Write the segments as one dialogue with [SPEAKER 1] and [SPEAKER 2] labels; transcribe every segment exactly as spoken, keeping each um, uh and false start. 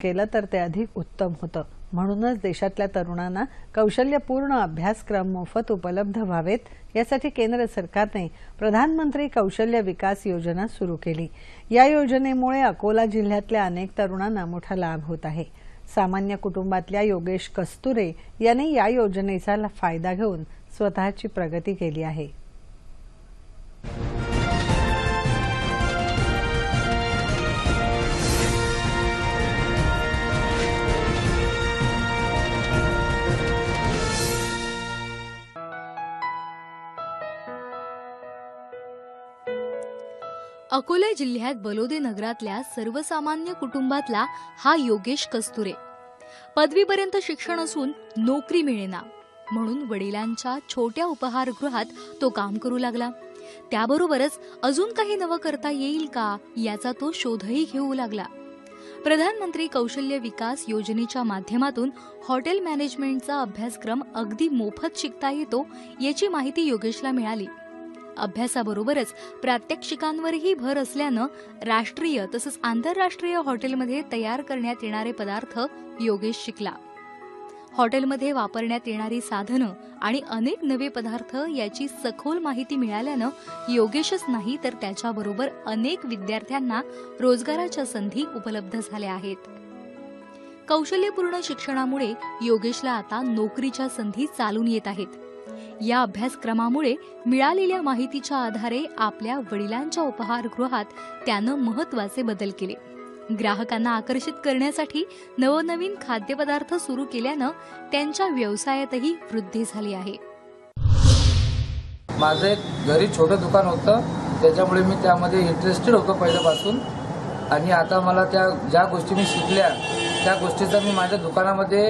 [SPEAKER 1] केलं तर ते अधिक उत्तम होतं। म्हणूनच देशातल्या तरुणांना कौशल्यपूर्ण अभ्यासक्रम मोफत उपलब्ध व्हावेत यासाठी केंद्र सरकारने प्रधानमंत्री कौशल्य विकास योजना सुरू केली। या योजनेमुळे अकोला जिल्ह्यातल्या अनेक तरुणांना मोठा लाभ होत आहे। सामान्य कुटुंबातल्या योगेश कस्तुरे यांनी या योजनेचा फायदा घेऊन स्वतःची प्रगती केली आहे।
[SPEAKER 2] अकोला जिल्ह्यात बलोदे नगरातल्या सर्वसामान्य कुटुंबातला हा योगेश कस्तुरे। पदवीपर्यंत शिक्षण असून नोकरी मिळेना म्हणून वडिलांच्या छोट्या उपहारगृहात तो काम करू लागला। त्याबरोबरच अजून काही नवं करता येईल का याचा तो शोधही घेऊ लागला। प्रधानमंत्री कौशल्य विकास योजनेच्या माध्यमातून हॉटेल मॅनेजमेंटचा अभ्यासक्रम अगदी मोफत शिकता येतो याची माहिती योगेशला मिळाली। अभ्यासाबरोबरच प्रात्यक्षिकांवरही भर असल्यानं राष्ट्रीय तसंच आंतरराष्ट्रीय हॉटेलमध्ये तयार करण्यात येणारे पदार्थ योगेश शिकला। हॉटेलमध्ये वापरण्यात येणारी साधनं आणि अनेक नवे पदार्थ याची सखोल माहिती मिळाल्यानं योगेशच नाही तर त्याच्याबरोबर अनेक विद्यार्थ्यांना रोजगाराच्या संधी उपलब्ध झाल्या आहेत। कौशल्यपूर्ण शिक्षणामुळे योगेशला आता नोकरीच्या संधी चालून येत आहेत। या अभ्यासक्रमामुळे मिळालेल्या माहितीच्या आधारे आपल्या वडिलांच्या उपहारगृहात त्यानं महत्त्वाचे बदल केले। ग्राहकांना आकर्षित करण्यासाठी नवनवीन खाद्यपदार्थ सुरू केल्यानं त्यांच्या व्यवसायातही वृद्धी झाली आहे।
[SPEAKER 3] माझं एक घरी छोटं दुकान होतं, त्याच्यामुळे मी त्यामध्ये इंटरेस्टेड होतो पहिल्यापासून आणि आता मला त्या ज्या गोष्टी मी शिकल्या त्या गोष्टीचा मी माझ्या दुकानामध्ये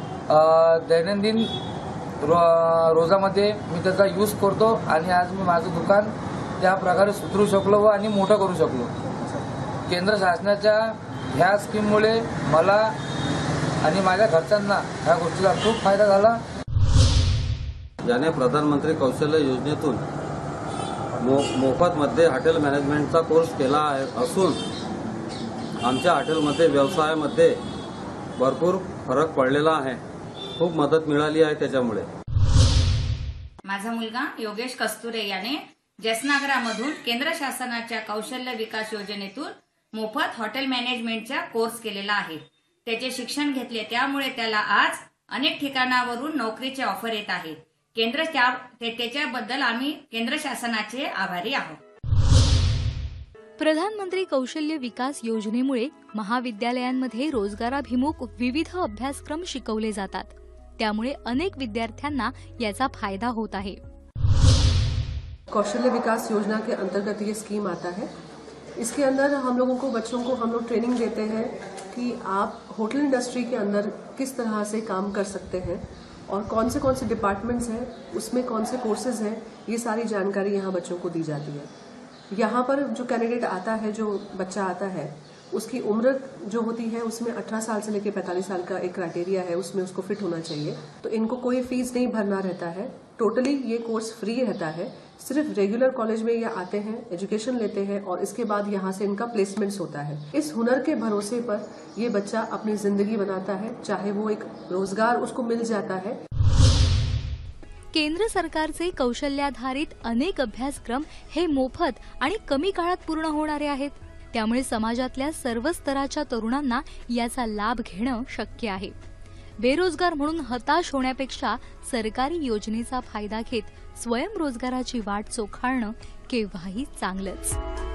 [SPEAKER 3] दैनंदिन रो रोजामध्ये मी त्याचा यूज करतो आणि आज मी माझं दुकान त्या प्रकारे सुधरू शकलो व आणि मोठं करू शकलो। केंद्र शासनाच्या ह्या स्कीममुळे मला आणि माझ्या घरच्यांना ह्या गोष्टीचा खूप फायदा झाला।
[SPEAKER 4] याने प्रधानमंत्री कौशल्य योजनेतून मो मोफतमध्ये हॉटेल मॅनेजमेंटचा कोर्स केला आहे असून आमच्या हॉटेलमध्ये व्यवसायामध्ये भरपूर फरक पडलेला आहे। खूप मदत मिळाली आहे त्याच्यामुळे।
[SPEAKER 5] माझा मुलगा योगेश कस्तुरे याने जसनागरामधून केंद्र शासनाच्या कौशल्य विकास योजनेतून मोफत हॉटेल मॅनेजमेंटचा कोर्स केलेला आहे। त्याचे शिक्षण घेतले त्यामुळे त्याला आज अनेक ठिकाणावरून नोकरीचे ऑफर येत आहेत। केंद्र त्याच्याबद्दल आम्ही केंद्र शासनाचे आभारी आहोत।
[SPEAKER 2] प्रधानमंत्री कौशल्य विकास योजनेमुळे महाविद्यालयांमध्ये रोजगाराभिमुख विविध अभ्यासक्रम शिकवले जातात। त्यामुळे अनेक विद्यार्थ्यांना याचा फायदा होत आहे।
[SPEAKER 6] कौशल्य विकास योजना के अंतर्गत ये स्कीम आता है। इसके अंदर हम लोगों को बच्चों को हम लोग ट्रेनिंग देते हैं कि आप होटल इंडस्ट्री के अंदर किस तरह से काम कर सकते हैं और कौन से कौन से डिपार्टमेंट्स हैं, उसमें कौन से कोर्सेज हैं, ये सारी जानकारी यहाँ बच्चों को दी जाती है। यहाँ पर जो कैंडिडेट आता है, जो बच्चा आता है, उसकी उम्र जो होती है उसमें अठारह साल से लेकर पैंतालीस साल का एक क्राइटेरिया है, उसमें उसको फिट होना चाहिए। तो इनको कोई फीस नहीं भरना रहता है। टोटली ये कोर्स फ्री रहता है। सिर्फ रेगुलर कॉलेज में ये आते हैं, एजुकेशन लेते हैं और इसके बाद यहाँ से इनका प्लेसमेंट्स होता है। इस हुनर के भरोसे पर ये बच्चा अपनी जिंदगी बनाता है, चाहे वो एक रोजगार उसको मिल जाता है।
[SPEAKER 2] केंद्र सरकारचे कौशल्याधारित अनेक अभ्यासक्रम हे मोफत आणि कमी काळात पूर्ण होणारे आहेत। त्यामुळे समाजातल्या सर्व स्तराच्या तरुणांना याचा लाभ घेणं शक्य आहे। बेरोजगार म्हणून हताश होण्यापेक्षा सरकारी योजनेचा फायदा घेत स्वयंरोजगाराची वाट चोखाळणं केव्हाही चांगलंच।